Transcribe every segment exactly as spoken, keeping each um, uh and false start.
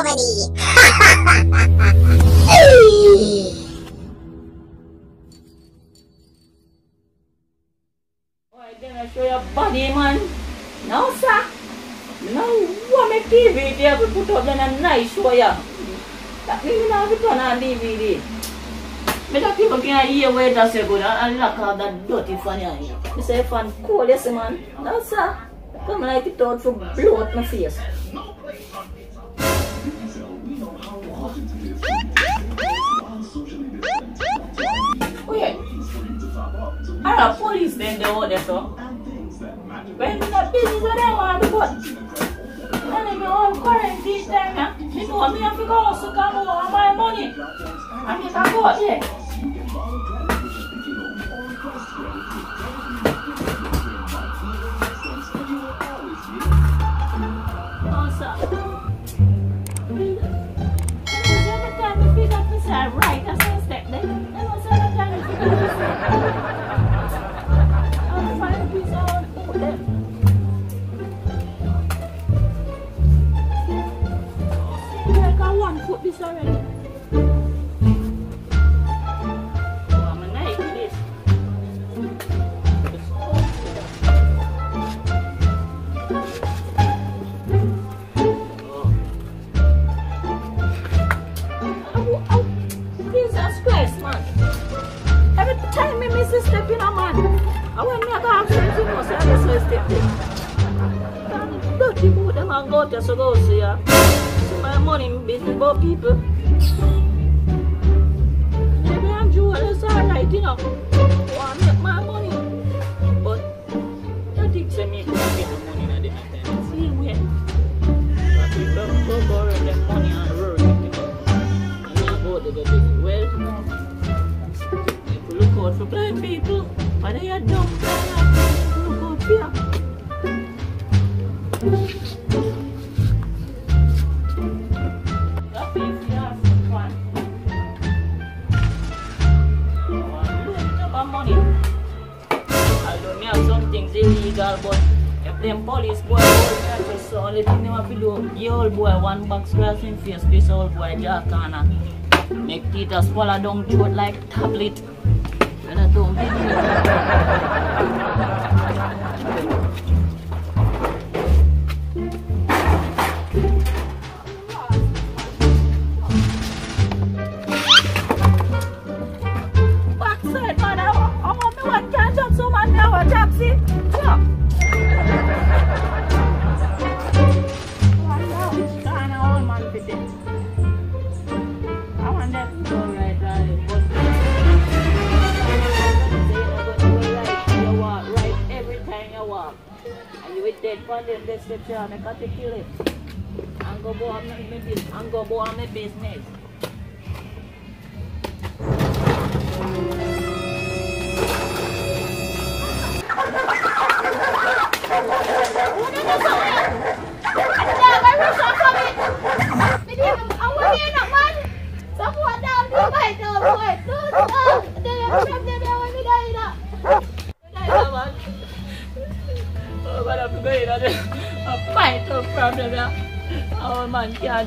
money. Why then I show your body, man? No, sir. No, what make T V there we put up then a nice show ya. That means we have to turn on D V D. But that people can hear where that's so good and lock out that dirty fan here. You say fan cool, yes man. No, sir. Come like it out for blow out my face. Wait. I have police then they all there so. When we not busy so they want to put. And if you all quarantine time now, you know me have to go so come over my money. And you can go out there. Oh sir. Every time you pick up this right, that's one step then. And also every time you pick up this I'll find a piece of food there. Like I want to put this already. Oh, I'm a nice with this. Oh. Oh, oh. Jesus Christ, man. Every time I miss a step in a man. I want me to go upstairs, you know, so I just will step there. And dirty boot them and go there, so go see ya. So my money business about people. Maybe I'm jewelers alright, you know. I want to make my money. But you think they make money in the meantime? See where? But people go borrow them money and work it, you know. And you go to get it. Well, if you look out for blind people, but they are dumb, look out here. That is the last one. I'm losing up money. Although me have some things illegal, but if them police boy hold me, so only thing they want to do, the old boy one box grass in face, this old boy jack corner. Make teeth a swallow down throat like tablet. And I don't backside, man. I want me one can jump so man, I want taxi. Yeah. Which kind of old man fit it? I want that to go right, right. And you with dead for them, they step here and I got to kill it. I'm going to go on my business. I'm going to go on my business. Oh, but I'm going to a vital problem. Oh, man, can't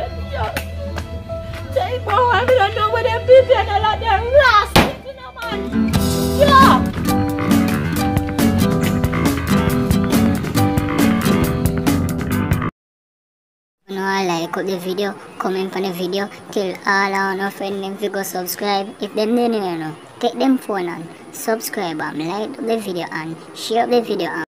take more. I don't know what they're people and a lot of them rascals, you know, man. Yeah. You know, I like the video, comment on the video, tell all our friends them to go subscribe. If them didn't know, take them phone and subscribe and like the video and share the video.